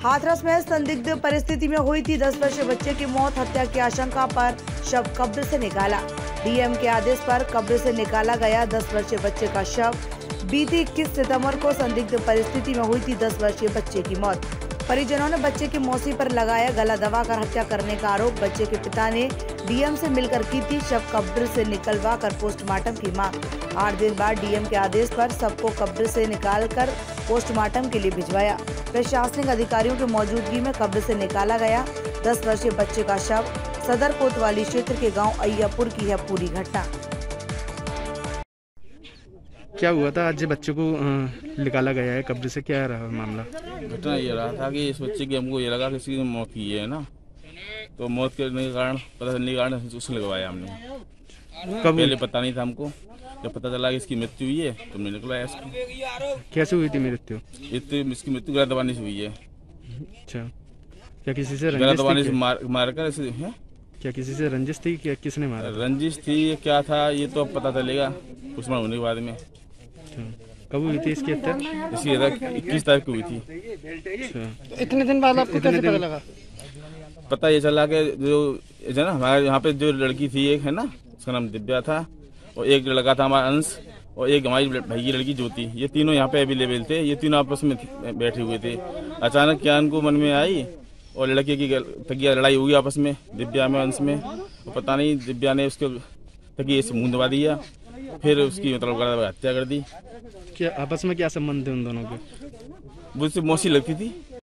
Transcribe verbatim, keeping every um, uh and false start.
हाथरस में संदिग्ध परिस्थिति में हुई थी दस वर्षीय बच्चे की मौत। हत्या की आशंका पर शव कब्र से निकाला। डीएम के आदेश पर कब्र से निकाला गया दस वर्षीय बच्चे का शव। बीती इक्कीस सितंबर को संदिग्ध परिस्थिति में हुई थी दस वर्षीय बच्चे की मौत। परिजनों ने बच्चे की मौसी पर लगाया गला दबाकर हत्या करने का आरोप। बच्चे के पिता ने डीएम से मिलकर की थी शव कब्र से निकलवा कर पोस्टमार्टम की मांग। आठ दिन बाद डीएम के आदेश पर शव को कब्र से निकालकर पोस्टमार्टम के लिए भिजवाया। प्रशासनिक अधिकारियों की मौजूदगी में कब्र से निकाला गया दस वर्षीय बच्चे का शव। सदर कोतवाली क्षेत्र के गांव अय्यापुर की है पूरी घटना। क्या हुआ था आज बच्चे को निकाला गया है कब्र से, क्या रहा मामला? घटना ये रहा था कि इस बच्चे की हमको ये लगा कि इसकी मौत की है ना, तो मौत के कारण पता चलने के कारण उसे लगवाया हमने। कब? पहले पता नहीं था हमको, जब पता चला कि इसकी मृत्यु हुई है तो हमने निकलवाया इसको। कैसे हुई थी मृत्यु? इसकी मृत्यु गला दबाने से हुई है। अच्छा, क्या किसी से गला दबाने से मार मारकर ऐसे है? क्या किसी से रंजिश थी? क्या किसने मारा? रंजिश थी, क्या था ये तो अब पता चलेगा पोस्टमार्टम होने के बाद में। कब हुई थी इसकी हत्या? इसकी हत्या इक्कीस तारीख को हुई थी। अच्छा, इतने दिन बाद आपको कैसे पता लगा? पता ये चला कि जो है ना हमारे यहाँ पे जो लड़की थी एक है ना, उसका नाम दिव्या था, और एक लड़का था हमारा अंश, और एक हमारी भाई की लड़की ज्योति। ये तीनों यहाँ पे अवेलेबल थे। ये तीनों आपस में बैठे हुए थे। अचानक क्या उनको मन में आई और लड़के की तकिया लड़ाई हुई आपस में, दिव्या में अंश में। तो पता नहीं दिव्या ने उसके तकिए से मुंह दबा दिया, फिर उसकी मतलब हत्या कर दी। क्या आपस में क्या संबंध है उन दोनों के? मुझसे मौसी लगती थी।